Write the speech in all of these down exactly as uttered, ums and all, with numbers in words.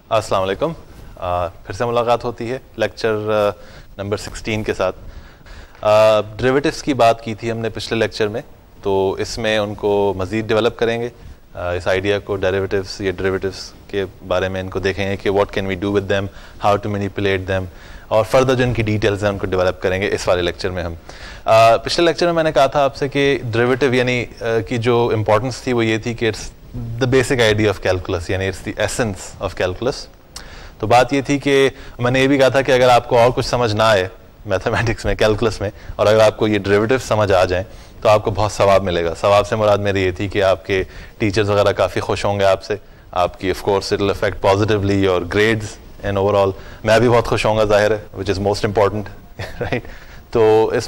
अस्सलाम वालेकुम। फिर से मुलाकात होती है लेक्चर नंबर सिक्सटीन के साथ। डेरिवेटिव्स की बात की थी हमने पिछले लेक्चर में, तो इसमें उनको मज़ीद डेवलप करेंगे। uh, इस आइडिया को डेरिवेटिव्स या डेरिवेटिव्स के बारे में इनको देखेंगे कि what can we do with them, how to manipulate them, और फर्दर जो इनकी डिटेल्स हैं उनको डेवलप करेंगे इस वाले लेक्चर में हम। uh, पिछले लेक्चर में मैंने कहा था आपसे कि डेरिवेटिव यानी uh, की जो इम्पोर्टेंस थी वो ये थी कि it's the basic idea of calculus, यानी it's the essence of calculus. तो बात ये थी कि मैंने ये भी कहा था कि अगर आपको और कुछ समझ ना आए मैथमेटिक्स में, कैलकुलस में, और अगर आपको ये डेरिवेटिव समझ आ जाए तो आपको बहुत सवाब मिलेगा। सवाब से मुराद मेरी ये थी कि आपके टीचर्स वगैरह काफ़ी खुश होंगे आपसे, आपकी of course it will affect positively your grades and overall. मैं भी बहुत खुश होऊंगा, जाहिर है, which is most important, right. तो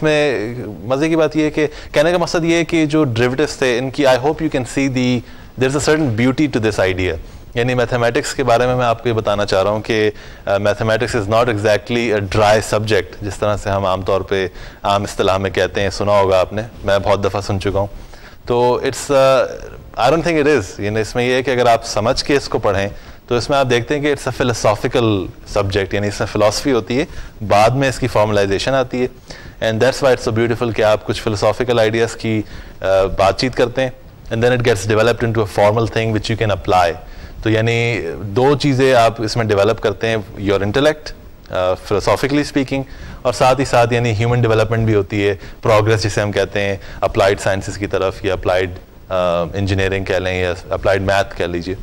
इसमें मज़े की बात ये है कि कहने का मकसद ये है कि जो डेरिवेटिव्स थे इनकी, I hope you can see the there is a certain beauty to this idea. यानी मैथमेटिक्स के बारे में मैं आपको ये बताना चाह रहा हूँ कि mathematics is not exactly a dry subject, जिस तरह से हम आमतौर पे आम इस्तिलाह में कहते हैं, सुना होगा आपने, मैं बहुत दफ़ा सुन चुका हूँ। तो it's I don't think it is, यानी इसमें ये है कि अगर आप समझ के इसको पढ़ें तो इसमें आप देखते हैं कि इट्स अ फिलोसॉफिकल सब्जेक्ट, यानी इसमें फ़िलासफ़ी होती है, बाद में इसकी फॉर्मलाइजेशन आती है। And that's why it's so beautiful कि आप कुछ फ़िलोसॉफिकल आइडियाज़ की uh, बातचीत करते हैं, and then it gets developed into a formal thing which you can apply. तो यानी दो चीज़ें आप इसमें डेवलप करते हैं, योर इंटेलेक्ट फिलोसॉफिकली स्पीकिंग, और साथ ही साथ यानी ह्यूमन डेवलपमेंट भी होती है, प्रोग्रेस जिसे हम कहते हैं अप्लाइड साइंसेस की तरफ, या अप्लाइड इंजीनियरिंग कह लें, या अप्लाइड मैथ कह लीजिए।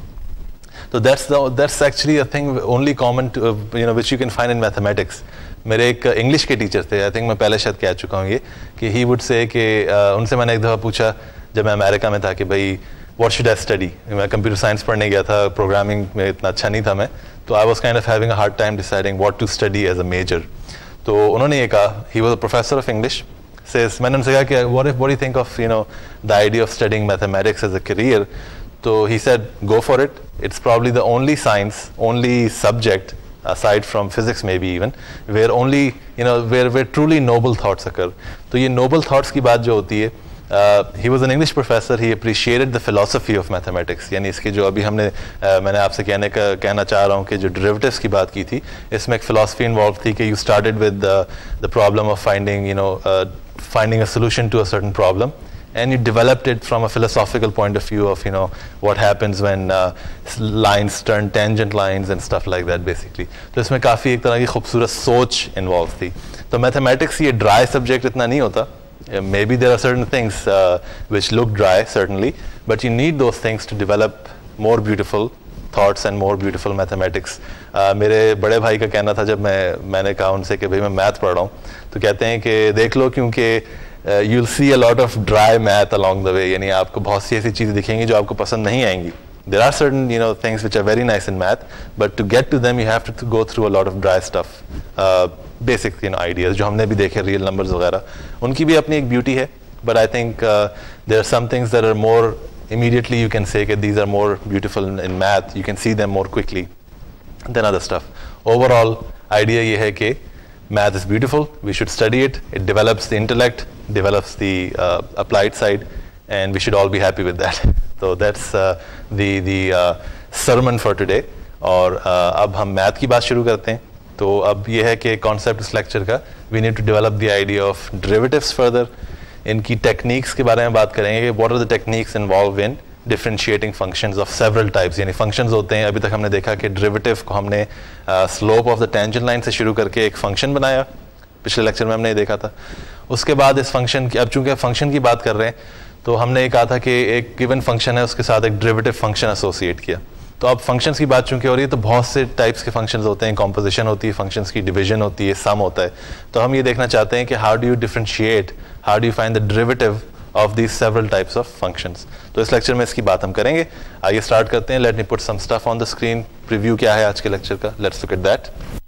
तो that's that's actually a thing only common you know which you can find in mathematics. मेरे एक इंग्लिश के टीचर थे, आई थिंक मैं पहले शायद कह चुका हूँ ये, कि ही वुड से कि uh, उनसे मैंने एक दफ़ा पूछा जब मैं अमेरिका में था कि भाई व्हाट शुड आई स्टडी। मैं कंप्यूटर साइंस पढ़ने गया था, प्रोग्रामिंग में इतना अच्छा नहीं था मैं, तो I was kind of having a hard time deciding what to study as a major. तो उन्होंने ये कहा, he was a professor of English, says, मैंने उनसे कहा कि what if what do you think of you know the idea of studying mathematics as a career. तो he said go for it, it's probably the only science, only subject aside from physics maybe even where only you know where where truly noble thoughts occur। तो ये noble thoughts की बात जो होती है, Uh, he was an English professor, he appreciated the philosophy of mathematics। यानी इसके जो अभी हमने uh, मैंने आपसे कहने का कहना चाह रहा हूँ कि जो derivatives की बात की थी, इसमें एक philosophy involved थी कि you started with the, the problem of finding you know uh, finding a solution to a certain problem, and you developed it from a philosophical point of view of you know what happens when uh, lines turn tangent lines and stuff like that basically। तो इसमें काफ़ी एक तरह की खूबसूरत सोच involved थी। तो mathematics ये dry subject इतना नहीं होता। Uh, maybe there are certain things uh, which look dry certainly, but you need those things to develop more beautiful thoughts and more beautiful mathematics। uh, मेरे बड़े भाई का कहना था जब मैं मैंने कहा उनसे कि भाई मैं मैथ पढ़ रहा हूँ, तो कहते हैं कि देख लो क्योंकि uh, you'll see a lot of dry math along the way, यानी आपको बहुत सी ऐसी चीज़ें दिखेंगी जो आपको पसंद नहीं आएंगी। There are certain you know things which are very nice in math, but to get to them you have to, to go through a lot of dry stuff, uh, basic you know ideas जो हमने भी देखे, real numbers वगैरह, उनकी भी अपनी एक beauty है। But I think uh, there are some things that are more immediately you can say that these are more beautiful in, in math, you can see them more quickly than other stuff। Overall idea ये है कि math is beautiful, we should study it, it develops the intellect, develops the uh, applied side, and we should all be happy with that। So that's uh, the the uh, sermon for today। और uh, अब हम math की बात शुरू करते हैं। तो अब ये है कि कॉन्सेप्ट इस लेक्चर का, we need to develop the idea of derivatives further. इनकी टेक्निक्स के बारे में बात करेंगे कि what are the techniques involve in differentiating functions of several types. यानी फंक्शंस होते हैं, अभी तक हमने देखा कि डेरिवेटिव को हमने slope of the tangent line से शुरू करके एक फंक्शन बनाया, पिछले लेक्चर में हमने ये देखा था। उसके बाद इस फंक्शन की, अब चूंकि फंक्शन की बात कर रहे हैं, तो हमने ये कहा था कि एक गिवन फंक्शन है, उसके साथ एक डेरिवेटिव फंक्शन एसोसिएट किया। तो अब फंक्शंस की बात चूंकि हो रही है, तो बहुत से टाइप्स के फंक्शंस होते हैं, कॉम्पोजिशन होती है फंक्शंस की, डिवीजन होती है, सम होता है। तो हम ये देखना चाहते हैं कि how do you differentiate, how do you find the derivative of these several types of functions. तो इस लेक्चर में इसकी बात हम करेंगे। आइए स्टार्ट करते हैं। Let me put some stuff on the screen. Preview क्या है आज के लेक्चर का, लेट्स लुक एट दैट।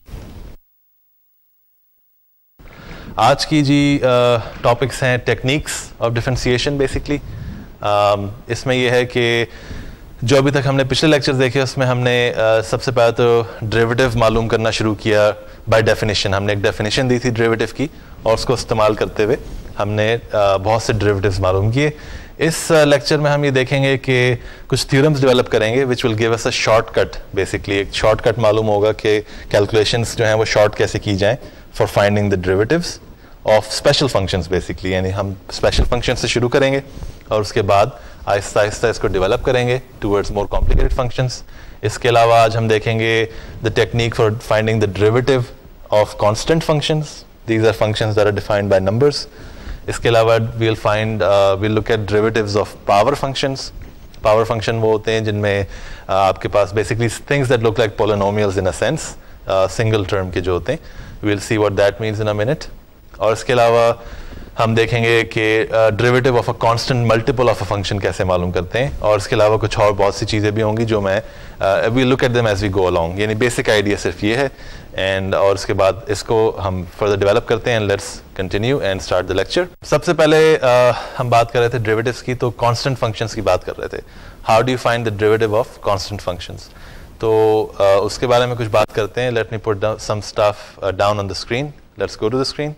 आज की जी टॉपिक्स uh, हैं techniques of differentiation basically. um, इसमें यह है कि जो अभी तक हमने पिछले लेक्चर्स देखे उसमें हमने uh, सबसे पहले तो डेरिवेटिव मालूम करना शुरू किया बाय डेफिनेशन। हमने एक डेफिनेशन दी थी डेरिवेटिव की, और उसको इस्तेमाल करते हुए हमने uh, बहुत से डेरिवेटिव्स मालूम किए। इस लेक्चर uh, में हम ये देखेंगे कि कुछ थ्योरम्स डेवलप करेंगे which will give us a shortcut, basically एक शॉर्टकट मालूम होगा कि कैलकुलेशंस जो हैं वो शॉर्ट कैसे की जाएं for finding the derivatives of special functions basically. यानी हम स्पेशल फंक्शन से शुरू करेंगे और उसके बाद आहिस्ता आहिस्ता इसको डेवलप करेंगे टूवर्ड्स मोर कॉम्प्लिकेटेड फंक्शंस। इसके अलावा आज हम देखेंगे the technique for finding the derivative of constant functions, these are functions that are defined by numbers. इसके अलावा we'll find we'll look at derivatives of power functions. Power function वो होते हैं जिनमें uh, आपके पास basically things that look like polynomials in a sense, single term के जो होते हैं। We'll see what that means in a minute. और इसके अलावा हम देखेंगे कि derivative of a constant multiple of a function कैसे मालूम करते हैं। और इसके अलावा कुछ और बहुत सी चीज़ें भी होंगी जो मैं we look at them as we go along. यानी बेसिक आइडिया सिर्फ ये है एंड और उसके बाद इसको हम फर्दर डेवलप करते हैं। Let's continue and start the lecture. सबसे पहले uh, हम बात कर रहे थे डेरिवेटिव्स की, तो कांस्टेंट फंक्शंस की बात कर रहे थे। How do you find the derivative of constant functions, तो uh, उसके बारे में कुछ बात करते हैं। Let me put some stuff down on the screen. Let's go to the screen.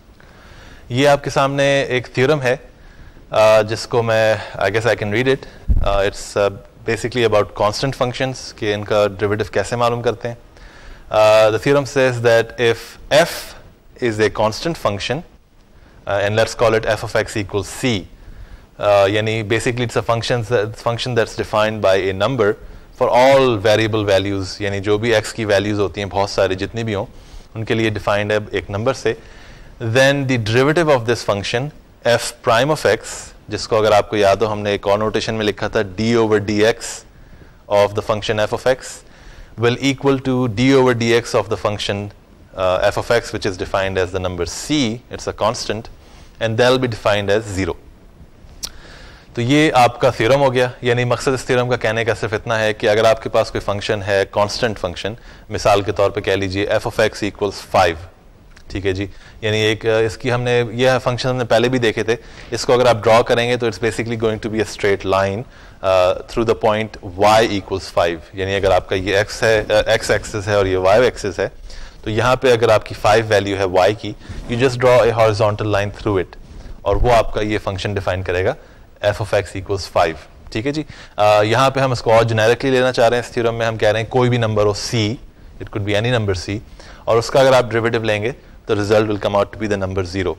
ये आपके सामने एक थ्योरम है uh, जिसको मैं I guess I can read it. It's basically about constant functions कि इनका डेरिवेटिव कैसे मालूम करते हैं। The theorem says that if f is a constant function uh, and let's call it f of x equals c, uh, यानी basically it's a function that, function that's defined by a number for all variable values, यानी जो भी x की values होती हैं बहुत सारी जितनी भी हों उनके लिए defined है एक number से। then the derivative of this function f prime of x, जिसको अगर आपको याद हो हमने एक और नोटेशन में लिखा था d over dx of the function f of x will equal to d over dx of the function uh, f of x, which is defined as the number c, it's a constant, and they'll be defined as zero. तो ये आपका theorem हो गया। यानी मकसद इस theorem का कहने का सिर्फ इतना है कि अगर आपके पास कोई फंक्शन है कांस्टेंट फंक्शन, मिसाल के तौर पे कह लीजिए f of x equals five, ठीक है जी। यानी एक इसकी हमने यह फंक्शन हमने पहले भी देखे थे। इसको अगर आप ड्रॉ करेंगे तो it's basically going to be a straight line through the point y equals five. यानी अगर आपका ये x है, x एक्सिस है और ये y एक्सिस है, तो यहाँ पे अगर आपकी फाइव वैल्यू है y की, you just draw a horizontal line through it और वो आपका ये फंक्शन डिफाइन करेगा f of x equals five, ठीक है जी। uh, यहाँ पे हम इसको और जेनेरिकली लेना चाह रहे हैं। इस थ्योरम में हम कह रहे हैं कोई भी नंबर हो c, it could be any number c, और उसका अगर आप डेरिवेटिव लेंगे तो result will come out to be the number zero.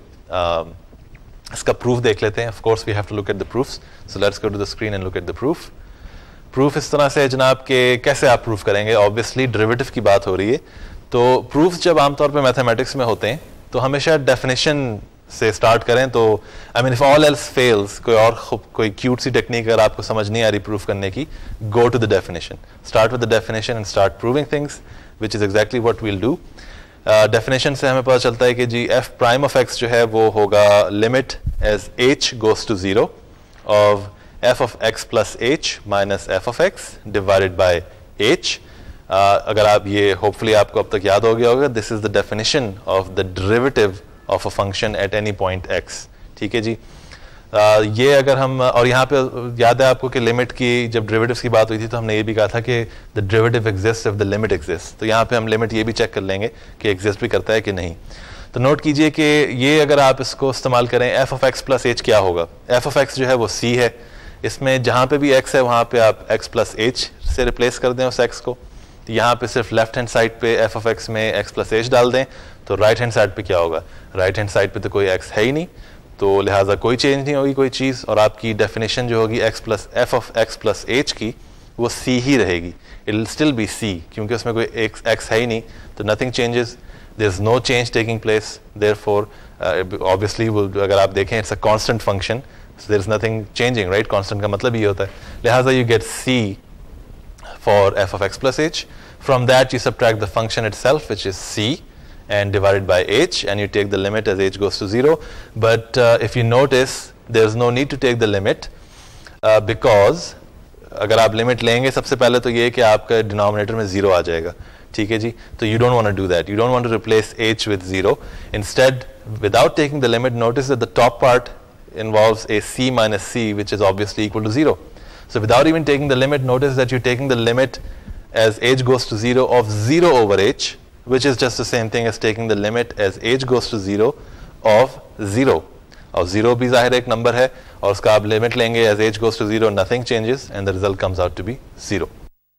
इसका प्रूफ देख लेते हैं। Of course we have to look at the proofs, so let's go to the screen and look at the proof. Proof इस तरह से है जनाब के कैसे आप प्रूफ करेंगे। ऑब्वियसली डेरिवेटिव की बात हो रही है, तो प्रूफ्स जब आमतौर पे मैथमेटिक्स में होते हैं तो हमेशा डेफिनेशन से स्टार्ट करें। तो I mean if all else fails, कोई और कोई क्यूट सी टेक्निक अगर आपको समझ नहीं आ रही प्रूफ करने की, go to the definition, start with the definition and start proving things, which is exactly what we'll do. Definition uh, से हमें पता चलता है कि जी f प्राइम ऑफ x जो है वो होगा limit as h goes to zero of f of x plus h minus f of x divided by h। अगर आप ये होपफुली आपको अब तक याद हो गया होगा, this is the definition of the derivative of a function at any point x, ठीक है जी। Uh, ये अगर हम, और यहाँ पे याद है आपको कि लिमिट की जब डेरिवेटिव्स की बात हुई थी तो हमने ये भी कहा था कि the derivative exist if the limit exist. तो यहाँ पे हम लिमिट ये भी चेक कर लेंगे कि एग्जिस्ट भी करता है कि नहीं। तो नोट कीजिए कि ये अगर आप इसको इस्तेमाल करें f of x plus h क्या होगा। f ऑफ x जो है वो c है, इसमें जहाँ पे भी x है वहाँ पे आप x प्लस h से रिप्लेस कर दें उस x को। तो यहाँ पे सिर्फ लेफ्ट हैंड साइड पे f ऑफ x में x प्लस h डाल दें, तो राइट हैंड साइड पे क्या होगा, राइट हैंड साइड पे तो कोई x है ही नहीं, तो लिहाजा कोई चेंज नहीं होगी कोई चीज़, और आपकी डेफिनेशन जो होगी x plus f of x plus h की वो c ही रहेगी। It will still be c, क्योंकि उसमें कोई x, x है ही नहीं, तो nothing changes, there is no change taking place. Therefore obviously अगर आप देखें it's a constant function, so there is nothing changing, right. Constant का मतलब ये होता है, लिहाजा you get c for f of x plus h। From that you subtract the function itself which is c and divided by h, and you take the limit as h goes to zero. But uh, if you notice, there's no need to take the limit uh, because अगर आप limit लेंगे सबसे पहले तो ये कि आपका denominator में जीरो आ जाएगा, ठीक है जी। तो you don't want to do that, you don't want to replace h with zero. Instead, without taking the limit, notice that the top part involves a c minus c, which is obviously equal to zero. So without even taking the limit, notice that you're taking the limit as h goes to zero of zero over h, which is just the same thing as taking the limit as h goes to zero of zero. और zero भी जाहिर एक number है और उसका आप limit लेंगे as h goes to zero nothing changes and the result comes out to be zero.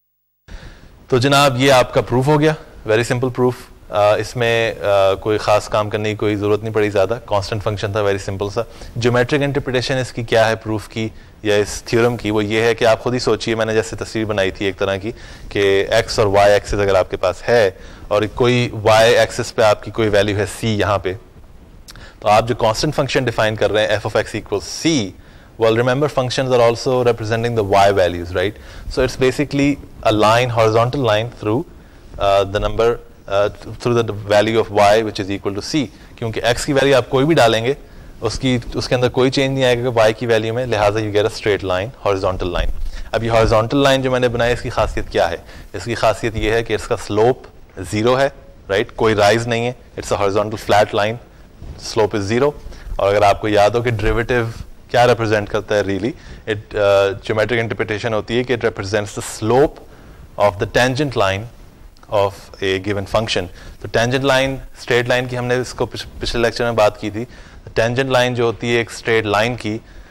तो जनाब ये आपका प्रूफ हो गया, वेरी सिंपल प्रूफ। इसमें uh, कोई ख़ास काम करने की कोई ज़रूरत नहीं पड़ी ज़्यादा, कांस्टेंट फंक्शन था, वेरी सिंपल सा। ज्योमेट्रिक इंटरप्रिटेशन इसकी क्या है प्रूफ की या इस थ्योरम की, वो ये है कि आप खुद ही सोचिए, मैंने जैसे तस्वीर बनाई थी एक तरह की कि एक्स और वाई एक्सिस अगर आपके पास है और कोई वाई एक्सिस पे आपकी कोई वैल्यू है सी यहाँ पे, तो आप जो कांस्टेंट फंक्शन डिफाइन कर रहे हैं f of x equal c, well remember functions are also representing the y values, right? So it's basically a line, horizontal line through uh, the number uh, through the value of y which is equal to c, क्योंकि x की value आप कोई भी डालेंगे उसकी उसके अंदर कोई चेंज नहीं आएगा y की वैल्यू में, लिहाजा you get a straight line, horizontal line। अब ये horizontal line जो मैंने बनाई इसकी खासियत क्या है? इसकी खासियत ये है कि इसका स्लोप जीरो है, राइट, कोई राइज नहीं है, it's a horizontal flat line, slope is zero. और अगर आपको याद हो कि डेरिवेटिव क्या रिप्रेजेंट करता है, रियली इट ज्योमेट्रिक इंटरप्रिटेशन होती है कि it represents the slope of the tangent line of a given function. तो टेंजेंट लाइन, स्ट्रेट लाइन की हमने इसको पिछले लेक्चर में बात की थी। टेंजेंट लाइन जो होती है एक स्ट्रेट लाइन की,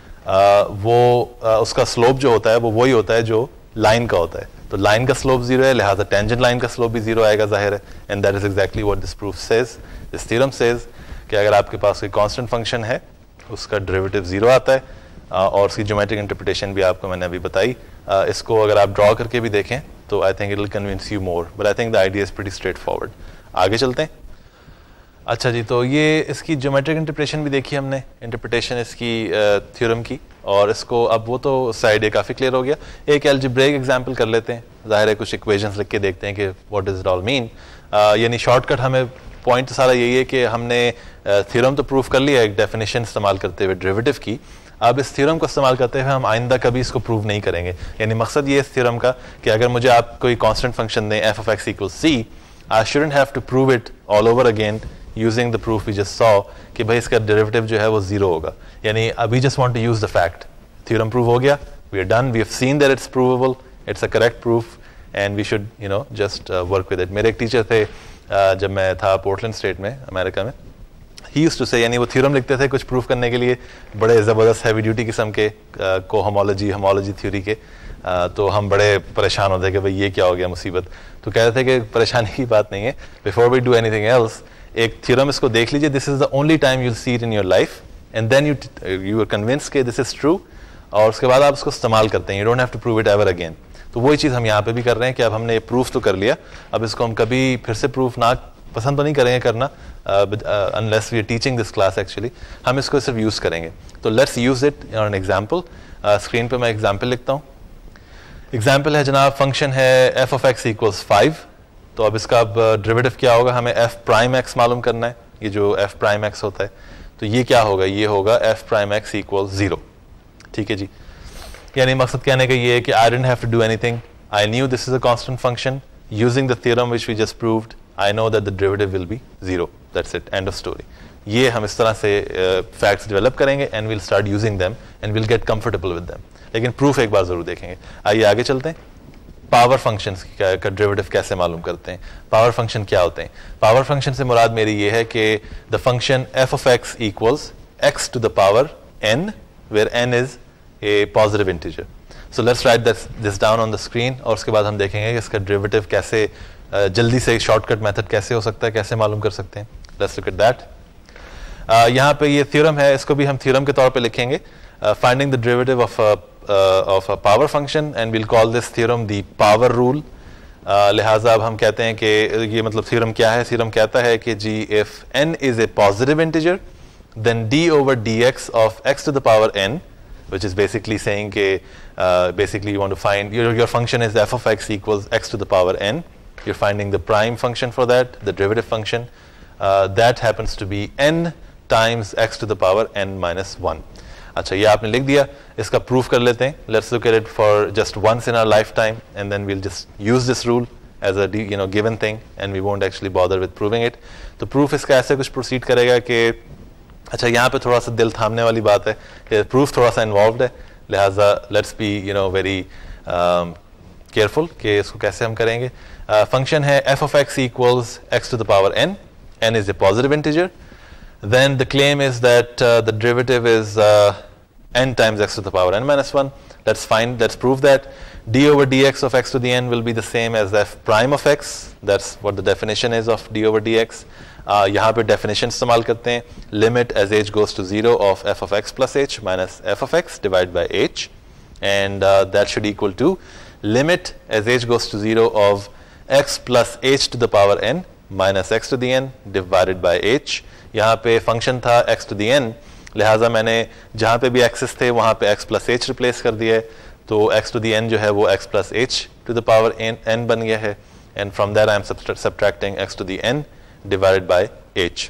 uh, वो uh, उसका स्लोप जो होता है वो वही होता है जो लाइन का होता है। तो लाइन का स्लोप जीरो है, लिहाजा टेंजेंट लाइन का स्लोप भी जीरो आएगा, जाहिर है। And that is exactly what this proof says, this theorem says कि अगर आपके पास कोई कांस्टेंट फंक्शन है उसका डेरिवेटिव जीरो आता है, और उसकी ज्योमेट्रिक इंटरप्रिटेशन भी आपको मैंने अभी बताई। इसको अगर आप ड्रॉ करके भी देखें तो I think it will convince you more, but I think the idea is pretty straightforward. आगे चलते हैं। अच्छा जी, तो ये इसकी ज्योमेट्रिक इंटरप्रिटेशन भी देखी हमने, इंटरप्रिटेशन इसकी थ्योरम की, और इसको अब वो तो साइड ये काफ़ी क्लियर हो गया। एक एल्जेब्रिक एग्जाम्पल कर लेते हैं, जाहिर है कुछ इक्वेशंस लिख के देखते हैं कि what does it all mean. यानी शॉर्टकट हमें पॉइंट सारा यही है कि हमने थ्योरम तो प्रूफ कर लिया एक डेफिनेशन इस्तेमाल करते हुए डेरिवेटिव की, अब इस थ्योरम को इस्तेमाल करते हुए हम आइंदा कभी इसको प्रूव नहीं करेंगे। यानी मकसद ये इस थ्योरम का कि अगर मुझे आप कोई कांस्टेंट फंक्शन दें f of x equal c, I shouldn't have to prove it all over again using the proof we just saw कि भाई इसका डेरिवेटिव जो है वो जीरो होगा। यानी we just want to use the fact, theorem prove हो गया, we are done, we have seen that it's provable, it's a correct proof and we should you know just work with it. मेरे एक teacher थे Uh, जब मैं था Portland state में America में, ही यूज्ड टू से, यानी वो थ्योरम लिखते थे कुछ प्रूफ करने के लिए, बड़े ज़बरदस्त हैवी ड्यूटी किस्म के को होमोलॉजी होमोलॉजी थ्योरी के, uh, तो हम बड़े परेशान होते कि भाई ये क्या हो गया मुसीबत। तो कहते थे कि परेशानी की बात नहीं है, before we do anything else एक थ्योरम इसको देख लीजिए, this is the only time you see it in your life and then you you are convinced कि दिस इज ट्रू, और उसके बाद आप उसको इस्तेमाल करते हैं, you don't have to prove it ever again. तो वही चीज़ हम यहाँ पे भी कर रहे हैं कि अब हमने प्रूफ तो कर लिया, अब इसको हम कभी फिर से प्रूफ ना पसंद तो नहीं करेंगे करना, unless we are teaching this class, actually हम इसको सिर्फ यूज़ करेंगे। तो let's use it on an example. Screen पे मैं एग्जाम्पल लिखता हूँ। एग्जाम्पल है जनाब, फंक्शन है f of x equals five. तो अब इसका अब डेरिवेटिव क्या होगा, हमें एफ प्राइम एक्स मालूम करना है, ये जो एफ प्राइम एक्स होता है, तो ये क्या होगा, ये होगा f prime x equal zero. ठीक है जी, यानी मकसद कहने का ये है कि I didn't have to do anything, I knew this is a constant function, using the theorem which we just proved, I know that the derivative will be zero, that's it, end of story. ये हम इस तरह से facts uh, develop करेंगे and will start using them and will get comfortable with them, लेकिन proof एक बार जरूर देखेंगे। आइए आगे चलते हैं। पावर फंक्शंस का डेरिवेटिव कैसे मालूम करते हैं, पावर फंक्शन क्या होते हैं? पावर फंक्शन से मुराद मेरी ये है कि the function f of x equals x to the power n, where n is a positive integer. So let's write this down on the screen, और उसके बाद हम देखेंगे कि इसका डेरिवेटिव कैसे uh, जल्दी से शॉर्टकट मेथड कैसे हो सकता है, कैसे मालूम कर सकते हैं। Let's look at that. यहाँ पे ये थ्योरम है, इसको भी हम थ्योरम के तौर पे लिखेंगे, finding the derivative of of a power function, and will call this theorem the power rule. लिहाजा अब हम कहते हैं कि ये मतलब थ्योरम क्या है, थ्योरम कहता है कि जी if n is a positive integer then d over dx of x to the power n, which is basically saying कि uh, basically you want to find your, your function is f of x equals x to the power n, you're finding the prime function for that, the derivative function, uh, that happens to be n times x to the power n minus one. अच्छा, ये आपने लिख दिया, इसका proof कर लेते हैं। Let's look at it for just once in our lifetime and then we'll just use this rule as a you know given thing and we won't actually bother with proving it. तो proof इसका ऐसे कुछ proceed करेगा कि अच्छा, यहाँ पे थोड़ा सा दिल थामने वाली बात है कि प्रूफ थोड़ा सा इन्वॉल्व है, लिहाजा let's be you know very careful कि इसको कैसे हम करेंगे। फंक्शन uh, है f of x equals x to the power n, n is a positive integer, then the claim is that uh, the derivative is uh, n times x to the power n minus one. Let's find, let's prove that d over dx of x to the n will be the same as f prime of x. That's what the definition is of d over dx. Uh, यहाँ पे definition इस्तेमाल करते हैं, limit as h goes to zero of f of x plus h minus f of x divided by h, and uh, that should equal to limit as h goes to zero of x plus h to the power n minus x to the n divided by h. यहाँ पे function था x to the n, लिहाजा मैंने जहाँ पे भी x's थे वहाँ पे x plus h रिप्लेस कर दिया है, तो x to the n जो है वो x plus h to the power n, n बन गया है, and from that I am subtracting x to the n divided by h.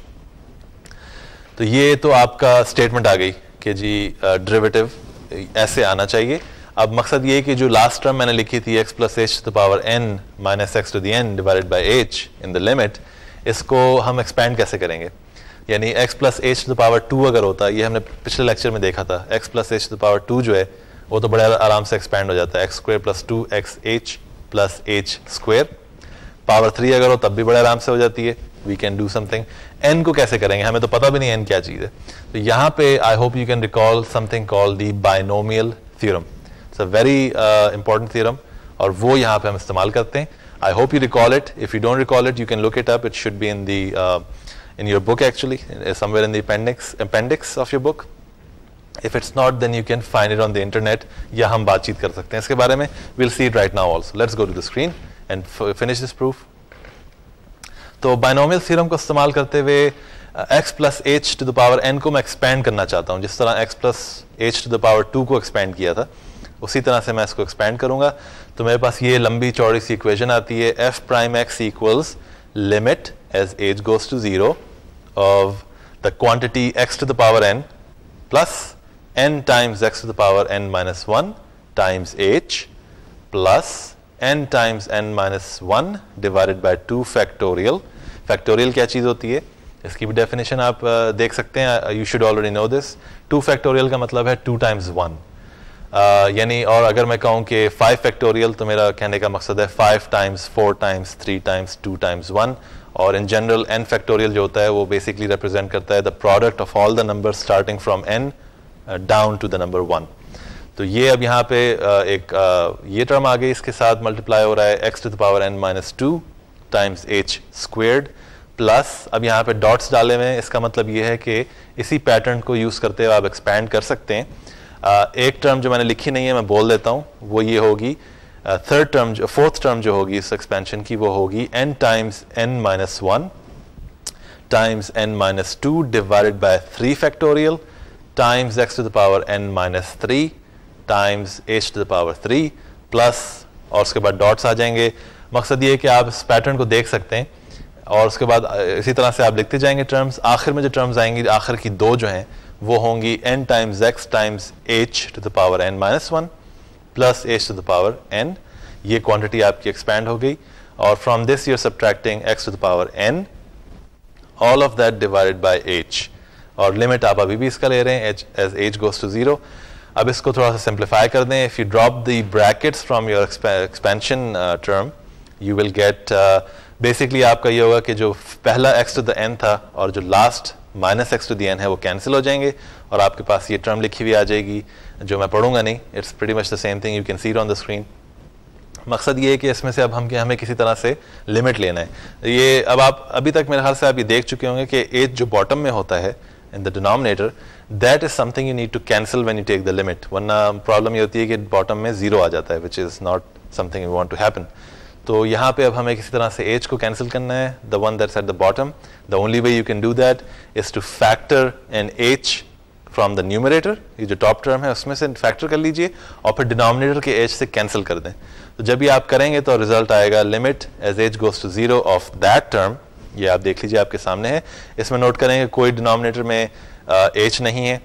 तो ये तो आपका स्टेटमेंट आ गई कि जी डेरिवेटिव uh, ऐसे आना चाहिए. अब मकसद ये कि जो लास्ट टर्म मैंने लिखी थी x plus h to the power n minus x to the n divided by h in the limit, इसको हम एक्सपैंड कैसे करेंगे. यानी x plus h to the power two अगर होता, ये हमने पिछले लेक्चर में देखा था, x plus h to the power two जो है वो तो बड़े आराम से एक्सपैंड हो जाता है, x square plus two x h plus h square. Power three अगर हो तब भी बड़े आराम से हो जाती है. We can do something. n को कैसे करेंगे, हमें तो पता भी नहीं n क्या चीज़ है. तो यहाँ पे I hope you can recall something called the binomial theorem. It's a very important theorem और वो यहाँ पे हम इस्तेमाल करते हैं. I hope you recall it. If you don't recall it you can look it up. It should be in the in your book actually, somewhere in the appendix appendix of your book. If it's not, then you can find it on the internet. या हम बातचीत कर सकते हैं इसके बारे में. We'll see it right now also. Let's go to the screen and finish this proof. तो binomial theorem को इस्तेमाल करते हुए x plus h to the power n को मैं expand करना चाहता हूँ. जिस तरह x plus h to the power two को expand किया था उसी तरह से मैं इसको expand करूँगा. तो मेरे पास ये लंबी चौड़ी सी equation आती है, f prime x equals limit as h goes to zero of the quantity x to the power n plus n times x to the power n minus one times h plus n times n minus one divided by two factorial. Factorial क्या चीज़ होती है, इसकी भी definition आप uh, देख सकते हैं. You should already know this. two factorial का मतलब है two times one. uh, यानी और अगर मैं कहूँ कि five factorial तो मेरा कहने का मकसद है five times four times three times two times one. और इन जनरल n फैक्टोरियल जो होता है वो बेसिकली रिप्रेजेंट करता है the product of all the number starting from n down to the number one. तो ये अब यहाँ पे uh, एक uh, ये टर्म आ गई, इसके साथ मल्टीप्लाई हो रहा है x to the power n minus two times h squared plus अब यहाँ पे डॉट्स डाले हुए हैं. इसका मतलब ये है कि इसी पैटर्न को यूज़ करते हुए आप एक्सपैंड कर सकते हैं. uh, एक टर्म जो मैंने लिखी नहीं है मैं बोल देता हूँ, वो ये होगी थर्ड टर्म जो फोर्थ टर्म जो होगी इस एक्सपेंशन की वो होगी n times n minus one times n minus two divided by three factorial times x to the power n minus three times h to the power three plus और उसके बाद dots आ जाएंगे. मकसद ये है कि आप इस पैटर्न को देख सकते हैं और उसके बाद इसी तरह से आप लिखते जाएंगे टर्म्स. आखिर में जो टर्म्स आएंगी आखिर की दो जो हैं वो होंगी n times x times h to the power n minus one plus h to the power n. ये क्वांटिटी आपकी एक्सपैंड हो गई और from this you are subtracting x to the power n all of that divided by h. और limit आप अभी भी इसका ले रहे हैं h as h goes to zero. अब इसको थोड़ा सा सिंप्लीफाई कर दें. If you drop the brackets from your expansion term you will get basically आपका ये होगा कि जो पहला x टू द n था और जो last minus x to the n है वो कैंसिल हो जाएंगे और आपके पास ये टर्म लिखी हुई आ जाएगी जो मैं पढ़ूंगा नहीं. It's pretty much the same thing, you can see it on the screen. मकसद ये है कि इसमें से अब हम हमें किसी तरह से लिमिट लेना है. ये अब आप अभी तक मेरे ख्याल से आप ये देख चुके होंगे कि एज जो बॉटम में होता है in the denominator that is something you need to cancel when you take the limit. वरना प्रॉब्लम ये होती है कि बॉटम में जीरो आ जाता है which is not something you want to happen. तो यहाँ पे अब हमें किसी तरह से एज को कैंसिल करना है, the one that's at the bottom. The only way you can do that is to factor n h from the numerator. ये जो टॉप टर्म है उसमें से फैक्टर कर लीजिए और फिर डिनोमिनेटर के एज से कैंसिल कर दें. तो जब भी आप करेंगे तो रिजल्ट आएगा limit as h goes to zero of that term. ये आप देख लीजिए आपके सामने है. इसमें नोट करेंगे कोई डिनोमिनेटर में एच नहीं है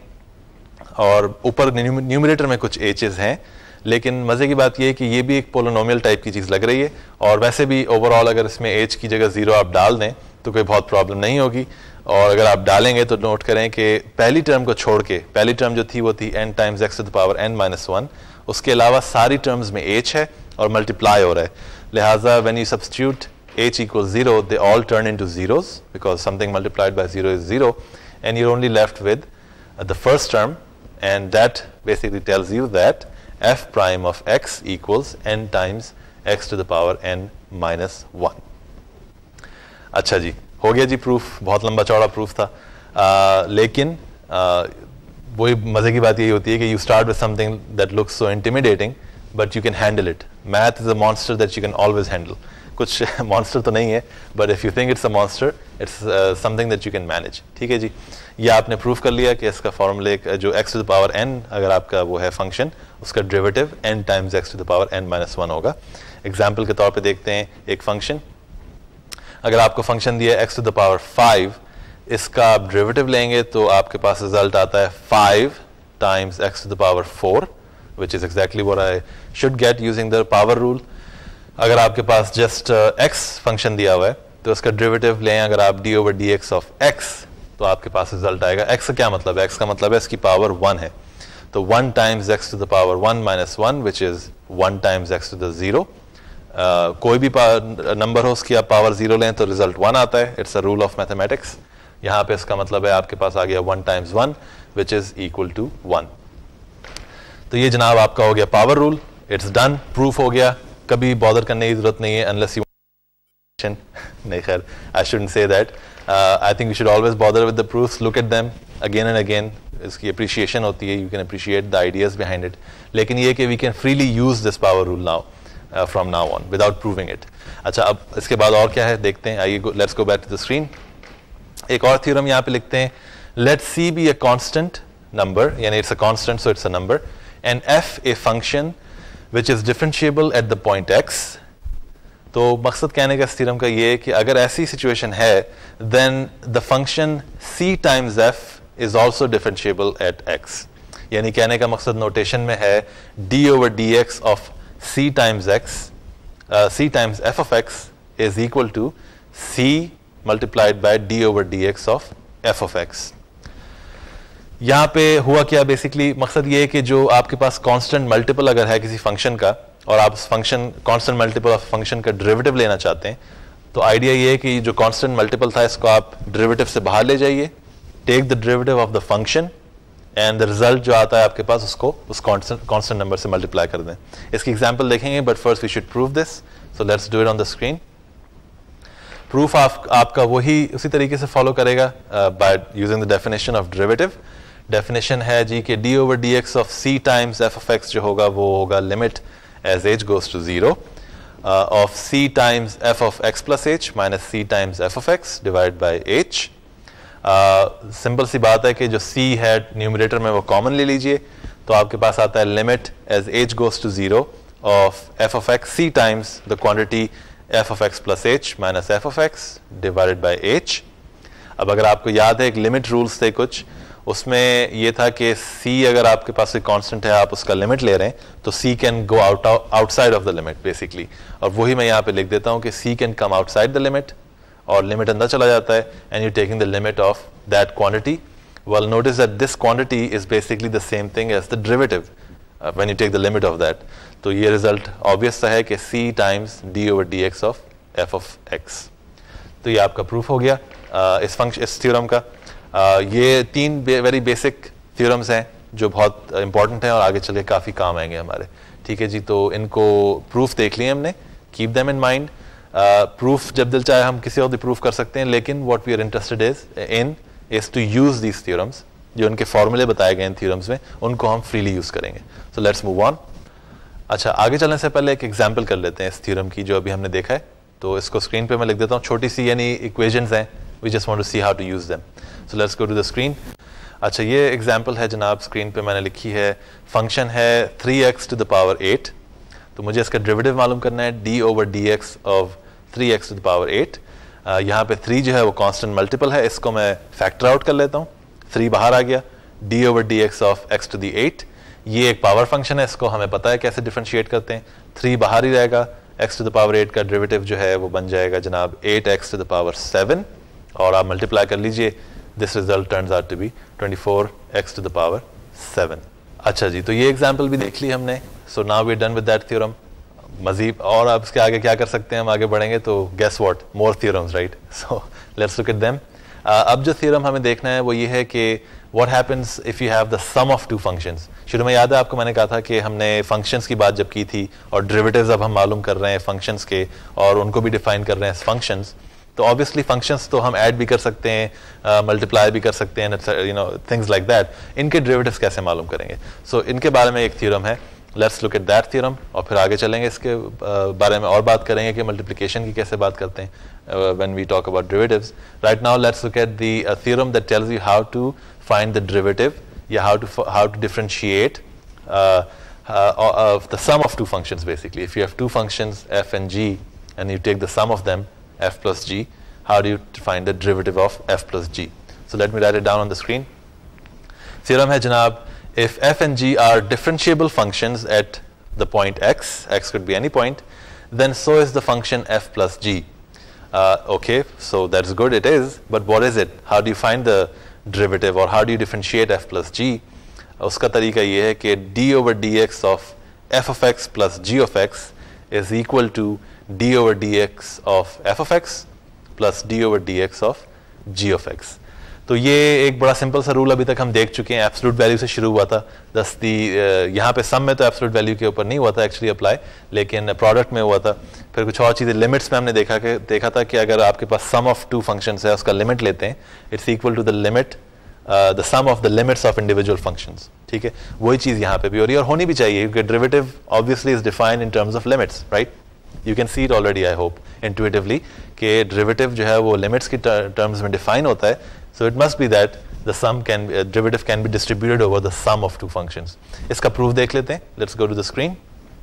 और ऊपर न्यूमरेटर में कुछ एचेस हैं. लेकिन मज़े की बात यह है कि ये भी एक पोलिनोमियल टाइप की चीज़ लग रही है और वैसे भी ओवरऑल अगर इसमें एच की जगह ज़ीरो आप डाल दें तो कोई बहुत प्रॉब्लम नहीं होगी. और अगर आप डालेंगे तो नोट करें कि पहली टर्म को छोड़ के, पहली टर्म जो थी वो थी n times x to the power n minus one, उसके अलावा सारी टर्म्स में h है और मल्टीप्लाई हो रहा है. लिहाजा when you substitute h equal zero they all turn into zeros because something multiplied by zero is zero. and you're only left with uh, the first term, and that basically tells you that f prime of x equals n times x to the power n minus one. अच्छा जी, हो गया जी proof, बहुत लंबा चौड़ा proof था, uh, लेकिन uh, वही मजे की बात यही होती है कि you start with something that looks so intimidating but you can handle it. Math is a monster that you can always handle. कुछ मॉन्स्टर तो नहीं है, but if you think it's a monster, it's something that you can manage. ठीक है जी, ये आपने proof कर लिया कि इसका फॉर्मूले जो x to the power n अगर आपका वो है फंक्शन, उसका derivative n times x to the power n minus one होगा. एग्जाम्पल के तौर पे देखते हैं एक फंक्शन. अगर आपको फंक्शन दिया x to the power five, इसका आप डेरिवेटिव लेंगे तो आपके पास रिजल्ट आता है five times x to the power four, which is exactly what I should get using the power rule. अगर आपके पास जस्ट uh, x फंक्शन दिया हुआ है तो इसका डेरिवेटिव लें अगर आप d over dx of x, तो आपके पास रिजल्ट आएगा. x का क्या मतलब है? x का मतलब है इसकी पावर वन है, तो one times x to the power one minus one, which is one times x to the zero. कोई भी नंबर हो उसकी आप पावर जीरो लें तो रिजल्ट वन आता है. It's a rule of mathematics. यहाँ पे इसका मतलब है आपके पास आ गया one times one, which is equal to one. तो ये जनाब आपका हो गया power rule. It's done, proof हो गया. कभी बॉदर करने की जरूरत नहीं है अनलेस यू नहीं, खैर I shouldn't say that. I think you should always bother with the proofs, look at them again and again. इसकी अप्रिशिएशन होती है, you can appreciate the ideas behind it. लेकिन ये कि we can freely use this power rule now from now on without proving it. अच्छा, अब इसके बाद और क्या है देखते हैं. आइए, let's go back to the screen. एक और थ्योरम यहाँ पे लिखते हैं. Let c be a constant number, यानी it's a constant so it's a number, and f a function which is differentiable at the point x. तो मकसद कहने का इस थ्योरम का ये है कि अगर ऐसी सिचुएशन है then the function c times f is also differentiable at x. यानी कहने का मकसद नोटेशन में है d over dx of c times x, uh, c times f of x is equal to c multiplied by d over dx of f of x. यहाँ पे हुआ क्या, बेसिकली मकसद ये है कि जो आपके पास कांस्टेंट मल्टीपल अगर है किसी फंक्शन का और आप उस function constant multiple of function का डेरिवेटिव लेना चाहते हैं, तो आइडिया ये है कि जो कांस्टेंट मल्टीपल था इसको आप डेरिवेटिव से बाहर ले जाइए, take the derivative of the function and the result जो आता है आपके पास उसको उस कांस्टेंट नंबर से मल्टीप्लाई कर दें. इसकी एग्जांपल देखेंगे, but first we should prove this. So let's do it on the screen. Proof आप, आपका वही उसी तरीके से फॉलो करेगा by using the definition of derivative. Definition है जी कि d over dx of c times f of x जो होगा वो होगा limit as h goes to zero uh, of c times f of x plus h minus c times f of x divided by h. Simple uh, सी बात है कि जो c है न्यूमरेटर में वो कॉमन ले लीजिए, तो आपके पास आता है limit as h goes to zero of f of x c times the quantity f of x plus h minus f of x divided by h. अब अगर आपको याद है एक लिमिट रूल्स थे कुछ, उसमें ये था कि c अगर आपके पास कोई कांस्टेंट है आप उसका लिमिट ले रहे हैं तो c can go out outside of the limit basically, और वही मैं यहाँ पे लिख देता हूँ कि c can come outside the limit और लिमिट अंदर चला जाता है and you taking the limit of that quantity. Well notice that this quantity is basically the same thing as the derivative when you take the limit of that. तो ये result obvious सा है कि c times d over dx of f of x. तो ये आपका proof हो गया uh, इस फंक्शन इस थ्योरम का. Uh, ये तीन वेरी बेसिक थ्योरम्स हैं जो बहुत इंपॉर्टेंट हैं और आगे चल के काफ़ी काम आएंगे हमारे. ठीक है जी, तो इनको प्रूफ देख लिए हमने, keep them in mind. Proof जब दिल चाहे हम किसी और भी प्रूफ कर सकते हैं, लेकिन what we are interested is in is to use these theorems. जो उनके फॉर्मूले बताए गए इन थ्योरम्स में उनको हम फ्रीली यूज करेंगे. So let's move on. अच्छा, आगे चलने से पहले एक एग्जाम्पल कर लेते हैं इस थ्योरम की जो अभी हमने देखा है. तो इसको स्क्रीन पे मैं लिख देता हूँ. छोटी सी यानी इक्वेशंस हैं, we just want to see how to use them. So let's go to the screen. अच्छा, ये एग्जाम्पल है जनाब, स्क्रीन पे मैंने लिखी है. फंक्शन है three x to the power eight. तो मुझे इसका डेरिवेटिव मालूम करना है d over d x of three x to the power eight. यहाँ पे थ्री जो है वो कांस्टेंट मल्टीपल है, इसको मैं फैक्टर आउट कर लेता हूँ. थ्री बाहर आ गया. d over d x of x to the eight, ये एक पावर फंक्शन है, इसको हमें पता है कैसे डिफरेंशिएट करते हैं. थ्री बाहर ही रहेगा. x to the power eight का डेरिवेटिव जो है वो बन जाएगा जनाब eight x to the power seven, और आप मल्टीप्लाई कर लीजिए. This result turns out to be twenty four x to the power seven. अच्छा जी, तो ये एग्जाम्पल भी देख ली हमने. So now we done with that theorem. मजीद और आप इसके आगे क्या कर सकते हैं, हम आगे बढ़ेंगे तो guess what, more theorems, right. So let's look at them. अब जो थ्योरम हमें देखना है वो ये है कि what happens if you have the sum of two functions. शुरू में याद है आपको मैंने कहा था कि हमने फंक्शंस की बात जब की थी और डेरिवेटिव्स अब हम मालूम कर रहे हैं फंक्शंस के और उनको भी डिफाइन कर रहे हैं फंक्शंस, तो ऑब्वियसली फंक्शंस तो हम ऐड भी कर सकते हैं, मल्टीप्लाई uh, भी कर सकते हैं, you know things like that. इनके डेरिवेटिव्स कैसे मालूम करेंगे? सो so, इनके बारे में एक थ्योरम है, let's look at that theorem और फिर आगे चलेंगे इसके uh, बारे में और बात करेंगे कि मल्टीप्लिकेशन की कैसे बात करते हैं when we talk about derivatives. Right now let's look at the theorem that tells you how to find the derivative या how to how to differentiate of the sum of two functions. Basically, if you have two functions f and g and you take the sum of them f plus g, how do you find the derivative of f plus g? So let me write it down on the screen. Theorem hai janab, if f and g are differentiable functions at the point x, x could be any point, then so is the function f plus g. Uh, okay, so that's good, it is, but what is it? How do you find the derivative or how do you differentiate f plus g? उसका तरीका ये है कि d over dx of f of x plus g of x is equal to d over dx of f of x plus d over dx of g of x. तो ये एक बड़ा simple सा रूल अभी तक हम देख चुके हैं, एब्सोल्यूट वैल्यू से शुरू हुआ था। दस दी यहाँ पे सम में तो एब्सोल्यूट वैल्यू के ऊपर नहीं हुआ था एक्चुअली अप्लाई, लेकिन प्रोडक्ट में हुआ था। फिर कुछ और चीज़ें लिमिट्स में हमने देखा कि देखा था कि अगर आपके पास सम ऑफ टू फंक्शंस है उसका लिमिट लेते हैं, it's equal to the limit the sum of the limits of individual functions. ठीक है, वही चीज़ यहाँ पे भी हो रही है और होनी भी चाहिए क्योंकि derivative obviously is defined in terms of limits, right? You can see it already, I hope intuitively, कि डेरिवेटिव जो है वो लिमिट्स की टर्म्स में डिफाइन होता है। So it must be that the sum can derivative can be distributed over the sum of two functions. इसका proof देख लेते हैं, let's go to the screen.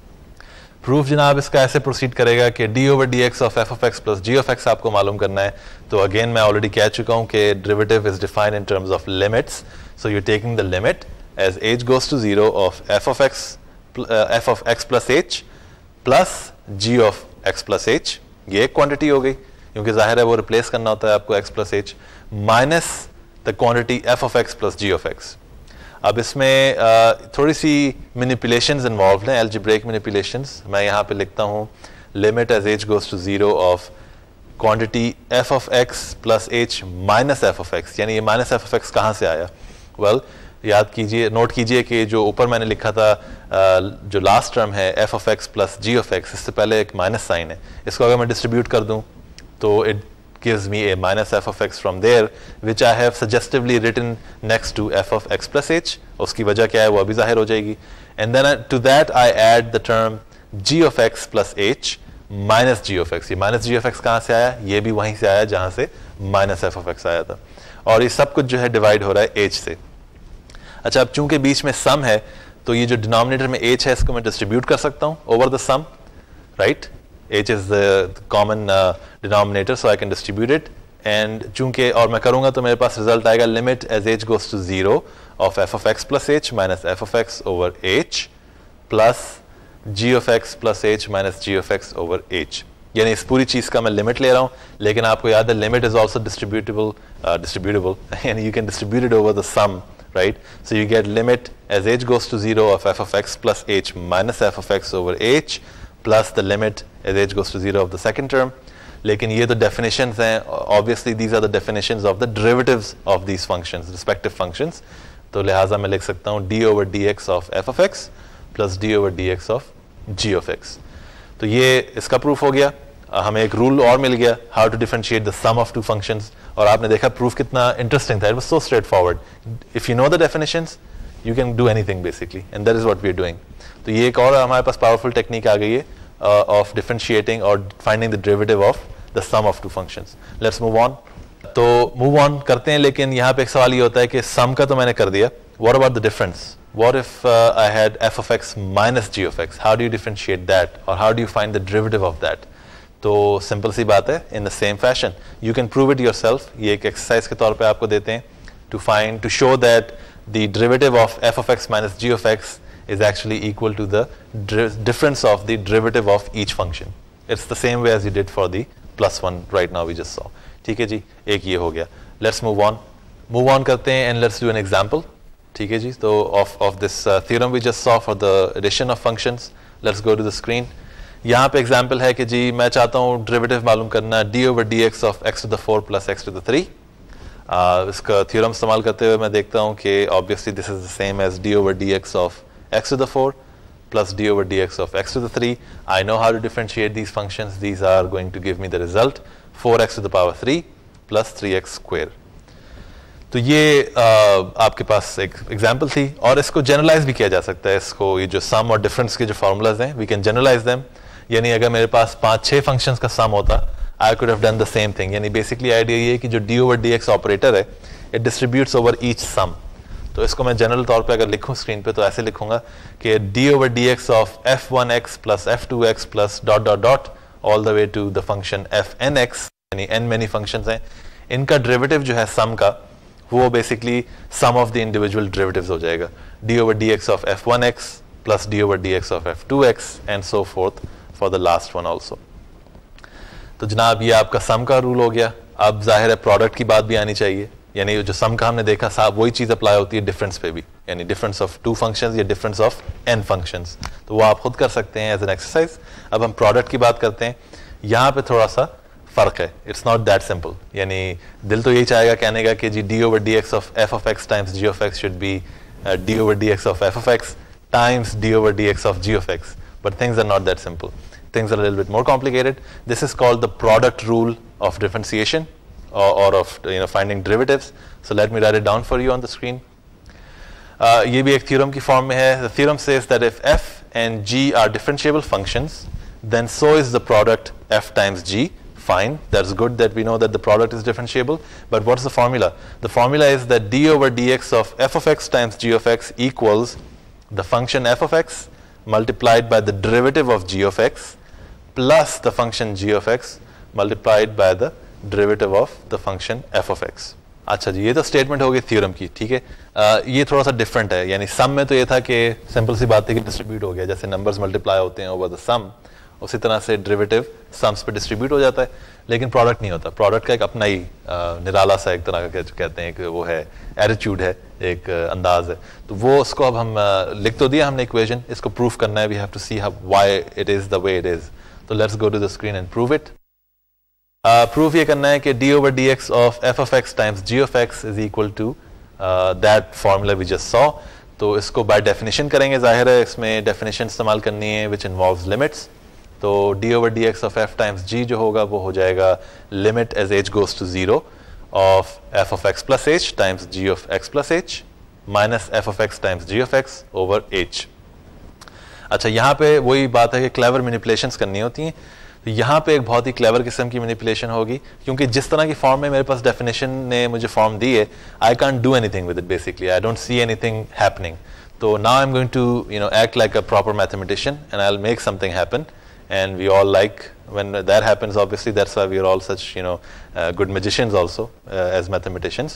Proof जनाब इसका ऐसे प्रोसीड करेगा कि d over d x of f of x plus g of x आपको मालूम करना है। तो अगेन मैं ऑलरेडी कह चुका हूँ कि derivative is defined in terms of limits, so you taking the limit as h goes to zero of f of x uh, f of x plus h plus g of x plus h, ये एक quantity हो गई क्योंकि जाहिर है वो replace करना होता है आपको x plus h minus the quantity f of x plus g of x। अब इसमें uh, थोड़ी सी मैनिपुलेशंस इन्वॉल्व हैं, एल्जेब्रिक मैनिपुलेशंस। मैं यहाँ पे लिखता हूँ limit as h goes to zero of quantity f of x plus h minus f of x, यानी ये माइनस f of x कहाँ से आया? वेल well, याद कीजिए, नोट कीजिए कि जो ऊपर मैंने लिखा था जो लास्ट टर्म है f of x plus g of x, इससे पहले एक माइनस साइन है। इसको अगर मैं डिस्ट्रीब्यूट कर दूं तो it gives me a minus f of x from there which I have suggestively written next to f of x plus h। उसकी वजह क्या है वो अभी जाहिर हो जाएगी। And then to that I add the term g of x plus h minus g of x। ये माइनस g of x कहाँ से आया? ये भी वहीं से आया जहाँ से माइनस f of x आया था, और ये सब कुछ जो है डिवाइड हो रहा है h से। अच्छा, अब चूंकि बीच में सम है तो ये जो डिनोमिनेटर में h है इसको मैं डिस्ट्रीब्यूट कर सकता हूँ over the sum, right? h is the common denominator, so I can distribute it. And चूंकि और मैं करूंगा तो मेरे पास रिजल्ट आएगा limit as h goes to zero of f of x plus h minus f of x over h plus g of x plus h minus g of x over h। यानी इस पूरी चीज का मैं limit ले रहा हूँ, लेकिन आपको याद है limit is also distributable distributable यानी you can distribute it over the sum, right? So you get limit as h goes to zero of f of x plus h minus f of x over h plus the limit as h goes to zero of the second term. लेकिन ये तो definitions हैं, obviously these are the definitions of the derivatives of these functions, respective functions. तो लिहाजा मैं लिख सकता हूँ d over dx of f of x plus d over dx of g of x। तो ये इसका प्रूफ हो गया। हमें एक रूल और मिल गया, how to differentiate the sum of two functions, और आपने देखा प्रूफ कितना इंटरेस्टिंग था। It was so straightforward. If you know the definitions you can do anything basically, and that is what we are doing. तो ये एक और हमारे पास पावरफुल टेक्निक आ गई है ऑफ डिफरेंशिएटिंग और finding the derivative of the sum of two functions. Let's move on. तो मूव ऑन करते हैं, लेकिन यहाँ पे एक सवाल ये होता है कि सम का तो मैंने कर दिया, what about the difference? What if uh, I had f of x minus g of x? How do you differentiate that, or how do you find the derivative of that? तो सिंपल सी बात है, in the same fashion you can prove it yourself. ये एक exercise के तौर पे आपको देते हैं to find to show that the derivative of f of x minus g of x is actually equal to the difference of the derivative of each function. It's the same way as you did for the plus one right now we just saw. ठीक है जी, एक ये हो गया। Let's move on. Move on करते हैं and let's do an example. ठीक है जी, तो of of this uh, theorem we just saw for the addition of functions. Let's go to the screen. यहाँ पे एग्जाम्पल है कि जी मैं चाहता हूँ डेरिवेटिव मालूम करना d over dx of x to the four plus x to the three। uh, इसका थ्योरम इस्तेमाल करते हुए मैं देखता हूँ कि obviously this is the same as d over d x of x to the four plus d over dx of x to the three. I know how to differentiate these functions. These are going to give me the result four x to the power three plus three x square. तो ये uh, आपके पास एक example थी और इसको generalise भी किया जा सकता है. इसको ये जो सम और डिफरेंस के जो फॉर्मूलाज हैं वी कैन जनरलाइज देम. यानी अगर मेरे पास पांच छह फंक्शंस का सम होता I could have done the same thing. यानी बेसिकली आइडिया ये है कि जो d over dx ऑपरेटर है it distributes over each sum. तो इसको मैं जनरल तौर पे अगर लिखूं स्क्रीन पे तो ऐसे लिखूंगा कि d over dx of f one x plus f two x plus dot dot dot all the way to the function fnx, यानी n मेनी फंक्शंस हैं, इनका डेरिवेटिव जो है सम का वो basically sum of the individual derivatives हो जाएगा. d over dx of f one x plus d over dx of f two x and so forth for the last one also. तो जनाब ये आपका सम का रूल हो गया. अब जाहिर है प्रोडक्ट की बात भी आनी चाहिए. यानी जो सम का हमने देखा साहब वही चीज अप्लाई होती है डिफरेंस पे भी. यानी डिफरेंस ऑफ टू फंक्शंस या डिफरेंस ऑफ एन फंक्शंस, तो वो आप खुद कर सकते हैं एज एन एक्सरसाइज. अब हम प्रोडक्ट की बात करते हैं. यहाँ पे थोड़ा सा फर्क है. It's not that simple. यानी दिल तो यही चाहेगा कहने का कि जी d over d x of f of x times g of x should be d over d x of f of x times d over d x of g of x. But things are not that simple. Things are a little bit more complicated. This is called the product rule of differentiation or, or of you know finding derivatives. So let me write it down for you on the screen. Uh, ये भी एक theorem की form में है. The theorem says that if f and g are differentiable functions, then so is the product f times g. Fine, that's good that we know that the product is differentiable. But what's the formula? The formula is that d over dx of f of x times g of x equals the function f of x multiplied by the derivative of g of x plus the function g of x multiplied by the derivative of the function f of x. अच्छा जी, ये तो statement हो गई theorem की. ठीक है, uh, ये थोड़ा सा डिफरेंट है. यानी सम में तो ये था कि सिंपल सी बात है कि डिस्ट्रीब्यूट हो गया, जैसे नंबर्स मल्टीप्लाई होते हैं ओवर द सम, उसी तरह से डेरिवेटिव सम्स पे डिस्ट्रीब्यूट हो जाता है. लेकिन प्रोडक्ट नहीं होता. प्रोडक्ट का एक अपना ही uh, निराला सा एक तरह का कहते हैं कि वो है एटीट्यूड है, एक uh, अंदाज है. तो वो उसको अब हम uh, लिख तो दिया हमने इक्वेशन, इसको प्रूफ करना है. We have to see how why it is the way it is. तो let's go to the screen and prove it. Proof ये करना है कि d over dx of f of x times g of x is equal to uh, that formula we just saw. तो इसको by definition करेंगे. जाहिर है इसमें डेफिनेशन इस्तेमाल करनी है which involves limits. तो d over dx of f times g जो होगा वो हो जाएगा limit as h goes to zero of f of x plus h times g of x plus h minus f of x times g of x over h. अच्छा, यहाँ पे वही बात है कि क्लेवर मैनिपुलेशंस करनी होती हैं. तो यहाँ पे एक बहुत ही क्लेवर किस्म की मैनिपुलेशन होगी, क्योंकि जिस तरह की फॉर्म में मेरे पास डेफिनेशन ने मुझे फॉर्म दी है, I can't do anything with it. Basically I don't see anything happening. तो now I am going to you know act like a proper mathematician and I will make something happen. And we all like when that happens. Obviously, that's why we are all such, you know, uh, good magicians also uh, as mathematicians.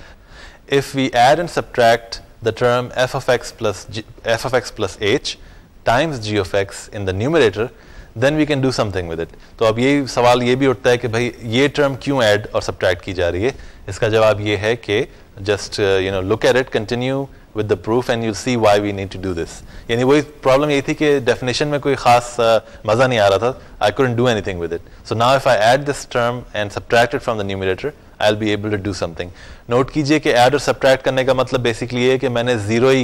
If we add and subtract the term f of x plus g, f of x plus h times g of x in the numerator, then we can do something with it. तो अब ये सवाल ये भी उठता है कि भाई ये term क्यों add और subtract की जा रही है. इसका जवाब ये है कि just uh, you know look at it, continue with the proof and you'll see why we need to do this. यानी वही प्रॉब्लम यही थी कि डेफिनेशन में कोई खास uh, मजा नहीं आ रहा था. I couldn't do anything with it. So now if I add this term and subtract it from the numerator, I'll be able to do something. Note कीजिए कि add और subtract करने का मतलब बेसिकली ये है कि मैंने जीरो ही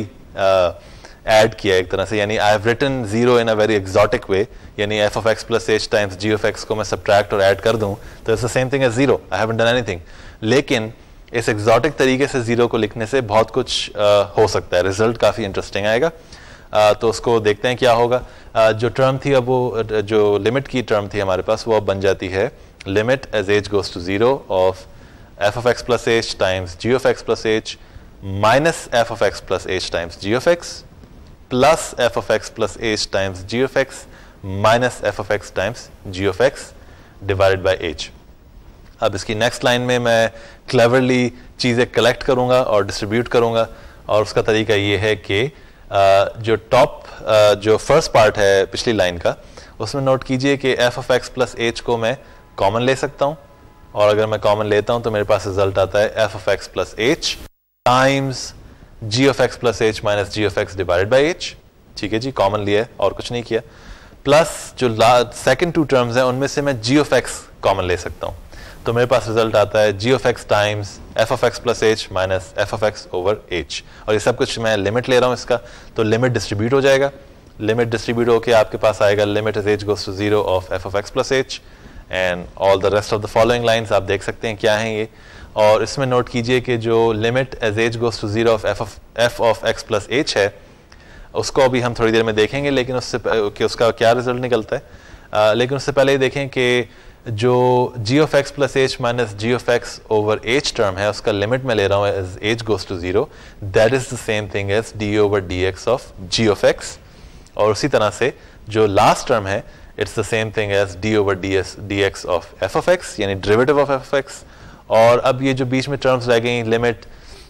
ऐड uh, किया एक तरह से. यानी I have written zero in a very exotic way. यानी f of x plus h times g of x को मैं subtract और add कर दूं तो it's the same thing as zero. I haven't done anything. लेकिन इस एग्जॉटिक तरीके से जीरो को लिखने से बहुत कुछ आ, हो सकता है. रिजल्ट काफ़ी इंटरेस्टिंग आएगा. आ, तो उसको देखते हैं क्या होगा. आ, जो टर्म थी अब वो जो लिमिट की टर्म थी हमारे पास वो अब बन जाती है limit as h goes to zero of f of x plus h times g of x plus h minus f of x plus h times g of x plus f of x plus h times g of x minus f of x times g of x divided by h. अब इसकी next line में मैं cleverly चीज़ें collect करूंगा और distribute करूंगा. और उसका तरीका ये है कि जो टॉप जो फर्स्ट पार्ट है पिछली लाइन का, उसमें नोट कीजिए कि f of x plus h को मैं कॉमन ले सकता हूं. और अगर मैं कॉमन लेता हूं तो मेरे पास रिजल्ट आता है f of x plus h times g of x plus h minus g of x divided by h. ठीक है जी, कॉमन लिया है और कुछ नहीं किया. प्लस जो सेकेंड टू टर्म्स हैं उनमें से मैं जी ऑफ एक्स कॉमन ले सकता हूँ. तो मेरे पास रिजल्ट आता है g of x times f of x plus h minus f of x over h, और ये सब कुछ मैं लिमिट ले रहा हूँ इसका, तो लिमिट डिस्ट्रीब्यूट हो जाएगा, लिमिट डिस्ट्रीब्यूट होकर आपके पास आएगा limit as h goes to zero of f of x plus h and all the rest of the following lines आप देख सकते हैं क्या हैं ये। और इसमें नोट कीजिए कि जो limit as h goes to zero of f of f of x plus h है उसको अभी हम थोड़ी देर में देखेंगे, लेकिन उससे कि उसका क्या रिजल्ट निकलता है। आ, लेकिन उससे पहले ये देखें कि जो g of x plus h minus g of x over h term है उसका लिमिट में ले रहा हूँ as h goes to zero, that is the same thing as d over d x of g of x. और उसी तरह से जो लास्ट टर्म है it's the same thing as d over d s d x of f of x, यानी derivative of f of x. और अब ये जो बीच में टर्म्स रह गई limit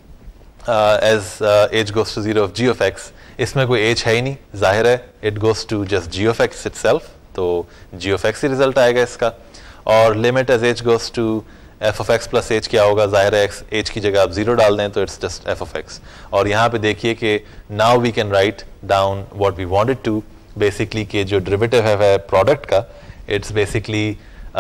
as h goes to zero of g of x, इसमें कोई एच है ही नहीं, जाहिर है it goes to just g of x itself, तो जी ऑफ एक्स ही रिजल्ट आएगा इसका। और limit as h goes to f of x plus h क्या होगा, जाहिर है एक्स एच की जगह आप जीरो डाल दें तो it's just f of x. और यहाँ पे देखिए कि now we can write down what we wanted to, basically कि जो डेरिवेटिव है प्रोडक्ट का it's basically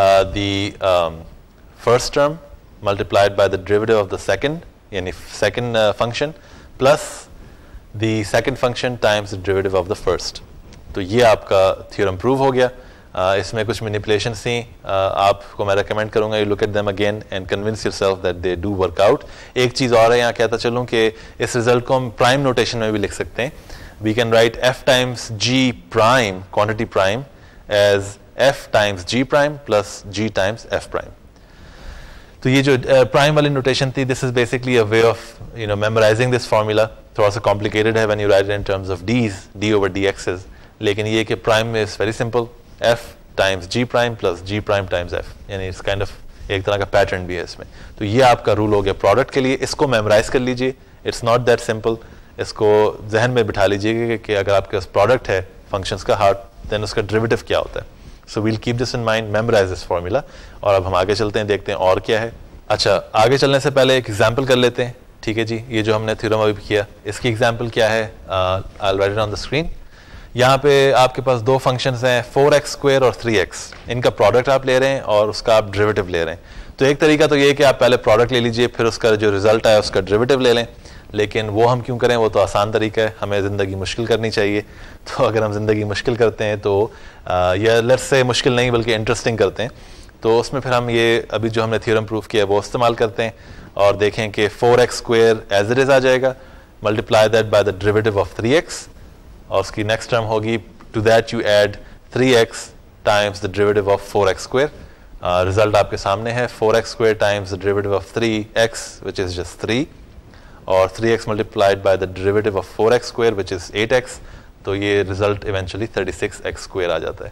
the first term multiplied by the derivative of the second, यानी second function plus the second function times the derivative of the first. तो ये आपका theorem prove हो गया। Uh, इसमें कुछ मैनिपुलेशंस थी, uh, आपको मैं रेकमेंड करूंगा you look at them again and convince yourself that they do work out. एक चीज़ और है यहाँ कहता चलूँ कि इस रिजल्ट को हम प्राइम नोटेशन में भी लिख सकते हैं। We can write f times g prime quantity prime as f times g prime plus g times f prime. तो ये जो प्राइम uh, वाली नोटेशन थी, this is basically a way of you know memorizing this formula. थोड़ा सा complicated है when you write it in terms of d's d over d x's, लेकिन ये कि prime is very simple, f times g prime plus g prime times f, यानी it's kind of एक तरह का पैटर्न भी है इसमें। तो ये आपका रूल हो गया प्रोडक्ट के लिए, इसको मेमोराइज कर लीजिए, इट्स नॉट दैट सिंपल, इसको जहन में बिठा लीजिए कि अगर आपके पास प्रोडक्ट है फंक्शंस का हार्ट, देन उसका डेरिवेटिव क्या होता है। So we'll keep this in mind, memorize this formula. और अब हम आगे चलते हैं, देखते हैं और क्या है। अच्छा, आगे चलने से पहले एक एग्जाम्पल कर लेते हैं, ठीक है जी। ये जो हमने थ्योरम अभी किया इसकी एग्जाम्पल क्या है, I will write it on the screen. यहाँ पे आपके पास दो फंक्शंस हैं फोर एक्स स्क्वायर और थ्री एक्स, इनका प्रोडक्ट आप ले रहे हैं और उसका आप डेरिवेटिव ले रहे हैं। तो एक तरीका तो ये है कि आप पहले प्रोडक्ट ले लीजिए, फिर उसका जो रिजल्ट आया उसका डेरिवेटिव ले लें, लेकिन वो हम क्यों करें, वो तो आसान तरीका है, हमें ज़िंदगी मुश्किल करनी चाहिए। तो अगर हम ज़िंदगी मुश्किल करते हैं तो आ, या लेट्स से मुश्किल नहीं बल्कि इंटरेस्टिंग करते हैं, तो उसमें फिर हम ये अभी जो हमने थ्योरम प्रूफ किया है वो इस्तेमाल करते हैं और देखें कि four x square as it is आ जाएगा, multiply that by the derivative of three x, और उसकी नेक्स्ट टर्म होगी to that you add three x times the derivative of four x square. Result आपके सामने है, four x square times the derivative of three x which is just three, और three x multiplied by the derivative of four x square which is eight x, तो ये result eventually thirty six x square आ जाता है।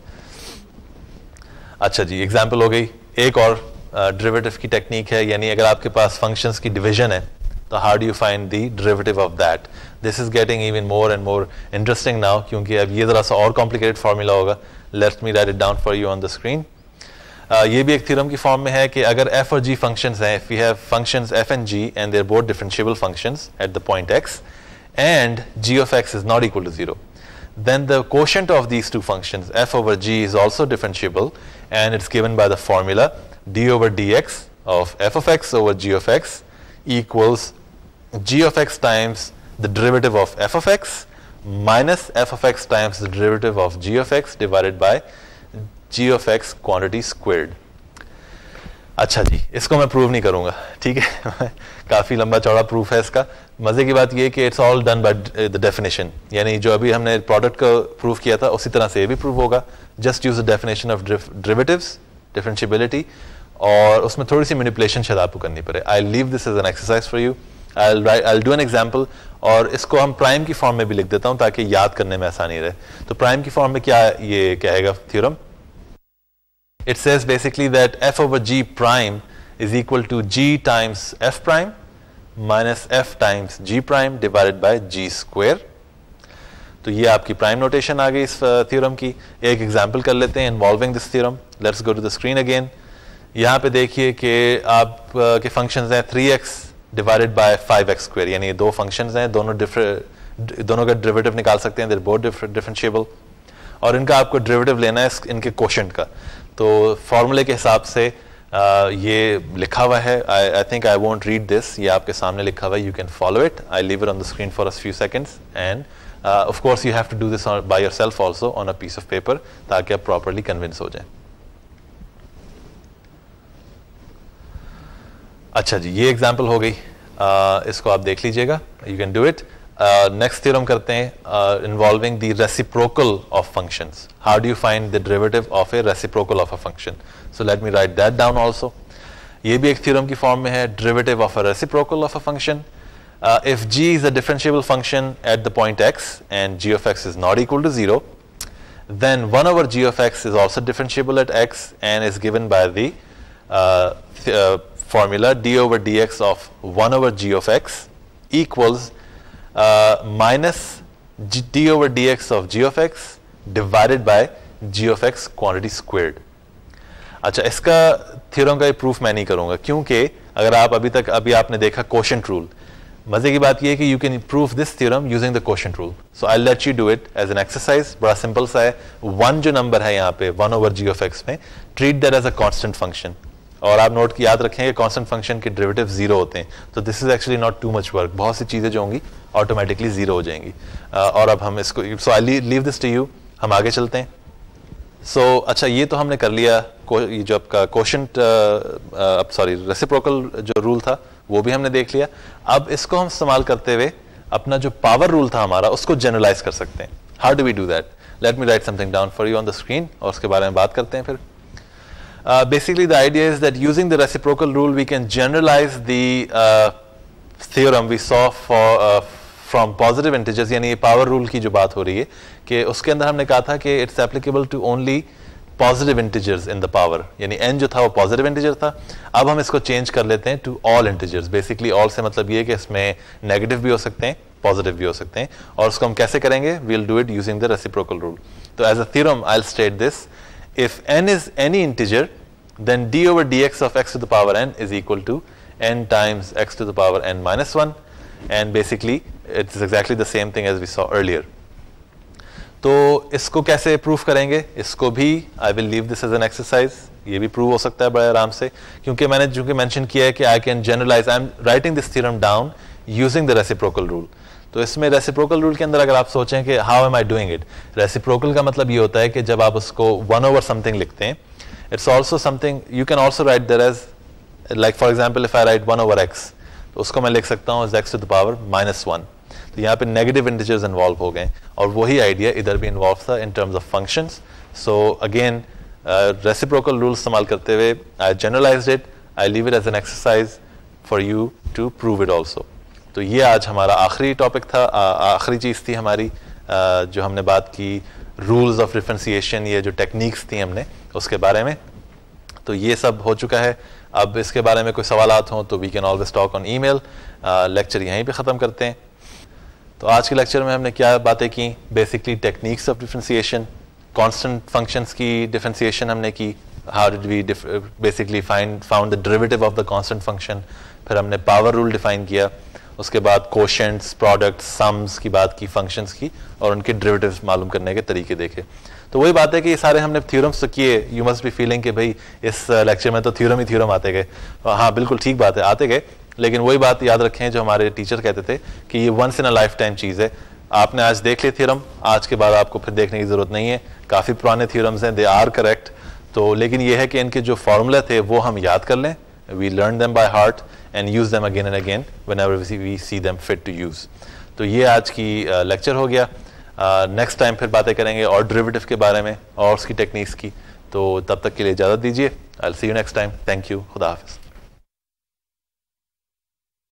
अच्छा जी, example हो गई। एक और डेरिवेटिव uh, की टेक्निक है, यानी अगर आपके पास फंक्शंस की डिवीजन है तो how do you find the derivative of that. This is getting even more and more interesting now, क्योंकि अब ये जरा सा और कॉम्प्लिकेटेड फार्मूला होगा। Let me write it down for you on the screen. ये भी एक थ्योरम की फॉर्म में है कि अगर f और g फंक्शंस हैं, if we have functions f and g and they're both differentiable functions at the point x and g of x is not equal to zero, then the quotient of these two functions f over g is also differentiable, and it's given by the formula d over dx of f of x over g of x equals g of x times the derivative of f of x minus f of x times the derivative of g of x divided by g of x quantity squared। अच्छा जी, इसको मैं prove नहीं करूंगा, ठीक है। काफी लंबा चौड़ा प्रूफ है इसका। मजे की बात ये कि it's all done by the definition, यानी जो अभी हमने प्रोडक्ट को प्रूव किया था उसी तरह से ये भी प्रूव होगा। Just use the definition of derivatives, differentiability, और उसमें थोड़ी सी मैनिपुलेशन शायद आपको करनी पड़े। I leave this as an exercise for you, I will do an example, और इसको हम प्राइम की फॉर्म में भी लिख देता हूँ ताकि याद करने में आसानी रहे। तो प्राइम की फॉर्म में क्या ये कहेगा theorem, it says basically that f over g prime is equal to g times f prime minus f times g prime divided by g square। तो ये आपकी प्राइम नोटेशन आ गई इस थ्योरम की। एक एग्जांपल कर लेते हैं involving this theorem. Let's go to the screen again. यहाँ पे देखिए कि आप के फंक्शंस हैं three x divided by five x square, यानी दो फंक्शंस हैं, दोनों डिफरेंट, दोनों का डेरिवेटिव निकाल सकते हैं, देयर बोथ डिफरेंशिएबल, और इनका आपको डेरिवेटिव लेना है इनके कोशेंट का। तो फॉर्मूले के हिसाब से uh, ये लिखा हुआ है, I think I won't read this, ये आपके सामने लिखा हुआ है, you can follow it, I leave it on the screen for a few seconds and of course you have to do this by yourself also on a piece of paper, ताकि आप properly convince हो जाएं। अच्छा जी, ये example हो गई, uh, इसको आप देख लीजिएगा, you can do it. Next theorem करते हैं involving the reciprocal of functions. How do you find the derivative of a reciprocal of a function? So let me write that down also. ये भी एक theorem की form में है, derivative of a reciprocal of a function. If g is a differentiable function at the point x and g of x is not equal to zero, then one over g of x is also differentiable at x and is given by the uh, th uh, formula d over dx of one over g of x equals uh, minus g, d over dx of g of x divided by g of x quantity squared. अच्छा, इसका theorem का proof मैं नहीं करूंगा, क्योंकि अगर आप अभी तक अभी आपने देखा कोशेंट रूल, मजे की बात यह है कि you can prove this theorem using the quotient rule. So I let you do it as an exercise. बड़ा सिंपल सा है, वन जो नंबर है यहाँ पे one over g of x में, treat that as a constant function, और आप नोट की याद रखें कि कांस्टेंट फंक्शन के डेरिवेटिव जीरो होते हैं, तो this is actually not too much work, बहुत सी चीजें जो होंगी ऑटोमेटिकली जीरो हो जाएंगी। uh, और अब हम इसको, so I leave this to you, हम आगे चलते हैं। सो so, अच्छा, ये तो हमने कर लिया, ये जो आपका कोशेंट अब सॉरी रेसिप्रोकल जो रूल था वो भी हमने देख लिया। अब इसको हम इस्तेमाल करते हुए अपना जो पावर रूल था हमारा उसको जनरलाइज कर सकते हैं। How do we do that? Let me write something down for you on the screen, और उसके बारे में बात करते हैं फिर। Basically the idea is that using the reciprocal rule we can generalize the theorem we saw for from positive integers, यानी ये पावर रूल की जो बात हो रही है कि उसके अंदर हमने कहा था कि it's applicable to only positive integers in the power, यानी n जो था वो पॉजिटिव इंटीजर था। अब हम इसको चेंज कर लेते हैं to all integers. Basically all से मतलब ये कि इसमें नेगेटिव भी हो सकते हैं, पॉजिटिव भी हो सकते हैं, और उसको हम कैसे करेंगे? We will do it using the reciprocal rule. तो as a theorem I will state this, if n is any integer then d over dx of x to the power n is equal to n times x to the power n minus one, and basically it's exactly the same thing as we saw earlier. तो इसको कैसे proof करेंगे? इसको भी I will leave this as an exercise, ये भी prove हो सकता है बड़े आराम से, क्योंकि मैंने जो कि मेंशन किया है कि I can generalize, I am writing this theorem down using the reciprocal rule. तो इसमें रेसिप्रोकल रूल के अंदर अगर आप सोचें कि how am I doing it, reciprocal का मतलब ये होता है कि जब आप उसको वन ओवर समथिंग लिखते हैं, it's also something you can also write there as, like for example if I write one over x, तो उसको मैं लिख सकता हूँ as x to the power minus one। तो यहाँ पे नेगेटिव इंटीजर्स इन्वॉल्व हो गए, और वही आइडिया इधर भी इन्वॉल्व था in terms of functions. So again reciprocal rule इस्तेमाल करते हुए I generalized it, I leave it as an exercise for you to prove it also. तो ये आज हमारा आखिरी टॉपिक था, आखिरी चीज़ थी हमारी uh, जो हमने बात की रूल्स ऑफ डिफरेंशिएशन, ये जो टेक्निक्स थी हमने उसके बारे में। तो ये सब हो चुका है। अब इसके बारे में कोई सवालात हों तो we can always talk on email. Lecture यहीं पे ख़त्म करते हैं। तो आज के लेक्चर में हमने क्या बातें की? Basically techniques of differentiation, constant functions की डिफरेंशिएशन हमने की, how did we basically find found the derivative of the constant function. फिर हमने पावर रूल डिफाइन किया, उसके बाद कोशेंट्स, प्रोडक्ट्स, सम्स की बात की, फंक्शंस की, और उनके डेरिवेटिव्स मालूम करने के तरीके देखे। तो वही बात है कि ये सारे हमने थ्योरम्स तो किए। यू मस्ट बी फीलिंग कि भाई इस लेक्चर में तो थ्योरम ही थ्योरम आते गए। हाँ बिल्कुल ठीक बात है, आते गए, लेकिन वही बात याद रखें जो हमारे टीचर कहते थे कि ये once in a lifetime चीज़ है। आपने आज देख लिया थ्योरम, आज के बाद आपको फिर देखने की जरूरत नहीं है। काफ़ी पुराने थ्योरम्स हैं, दे आर करेक्ट। तो लेकिन ये है कि इनके जो फॉर्मूला थे वो हम याद कर लें, we learn them by heart and use them again and again whenever we see them fit to use. तो ये आज की लेक्चर uh, हो गया। नेक्स्ट uh, टाइम फिर बातें करेंगे और डेरिवेटिव के बारे में और उसकी टेक्निक्स की। तो तब तक के लिए इजाज़त दीजिए। I will see you next time. Thank you. खुदा हाफिज़।